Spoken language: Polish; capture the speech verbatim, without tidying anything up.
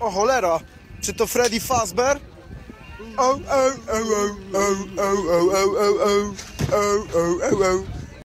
O cholera, czy to Freddy Fazbear? O, o, o, o, o, o, o, o, o, o, o, o, o, o.